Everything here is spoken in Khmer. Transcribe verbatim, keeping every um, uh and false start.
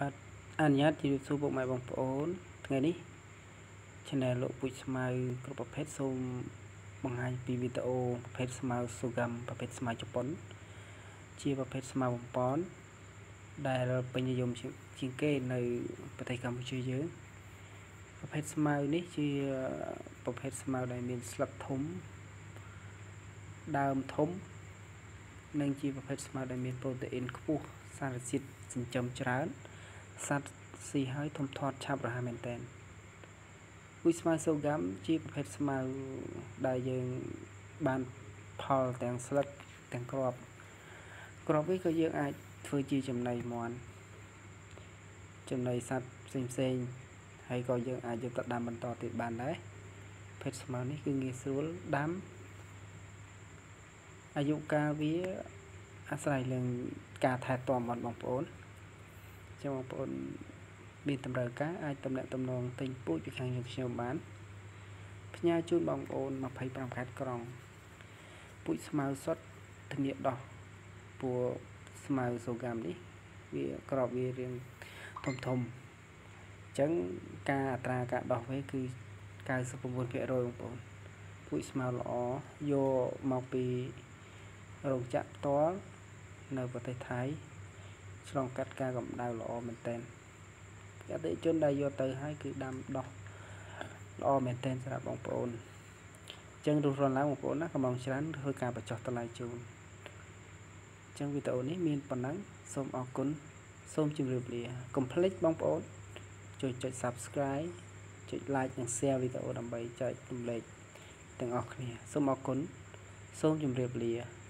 បាទអនុញ្ញាតជម្រាបសួរពុកម៉ែបងប្អូនថ្ងៃនេះ channel លោកពុជស្មៅគ្រប់ប្រភេទសូមបង្ហាញពីវីដេអូប្រភេទស្មៅសូហ្គាំប្រភេទស្មៅជប៉ុនជាប្រភេទស្មៅបំពន់ដែលពេញនិយមជាងគេនៅប្រទេសកម្ពុជាយើងប្រភេទស្មៅនេះជាប្រភេទស្មៅដែលមានស្លឹកធំដើមធំនិងជាប្រភេទស្មៅដែលមានប្រូតេអ៊ីនខ្ពស់សារជាតិចិញ្ចឹមច្រើនសត្វស៊ីហើយធំធាត់ឆាប់រហ័សមែនទែនពូជស្មៅសូហ្គាំជាប្រភេទស្មៅដែលយើងបានផលទាំងស្លឹកទាំងគ្រាប់គ្រាប់នេះក៏យើងអាចធ្វើជាចំណីមាន់ចំណីសត្វផ្សេងផ្សេងហើយក៏យើងអាចយកទៅដាំបន្តទៀតបានដែរប្រភេទស្មៅនេះគឺងាយស្រួលដាំអាយុកាលវាអាស្រ័យលើការថែទាំរបស់បងប្អូនចឹងបងប្អូនមានតម្រូវការអាចតំណែងតំណងទិញពូជពីខាងយើងខ្ញុំបានផ្ញើជូនបងប្អូនยี่สิบห้าខេត្តក្រុងពូជស្មៅសុទ្ធធានាដោះពួកស្មៅសូហ្គាំនេះវាក្របវារាងធំធំអញ្ចឹងការអត្រាការដោះវាគឺ九十九ភាគរយ បងប្អូនពូជស្មៅល្អយកមកពីរោងចក្រផ្ទាល់នៅប្រទេសថៃឆ្លងកាត់ការកម្ដៅល្អមែនទែនអតិថិជនដែលយកទៅហើយគឺដាំដោះល្អមែនទែនសម្រាប់បងប្អូនអញ្ចឹងរស់រានឡើងបងប្អូនណាកំងច្រើនធ្វើការបញ្ចុះតម្លៃជូនអញ្ចឹងវីដេអូនេះមានប៉ុណ្ណឹងសូមអរគុណសូមជម្រាបលាកុំភ្លេចបងប្អូនជួយចុច Subscribe ចុច Like និង Share វីដេអូដើម្បីចែករំលែកទាំងអស់គ្នាសូមអរគុណសូមជម្រាបលា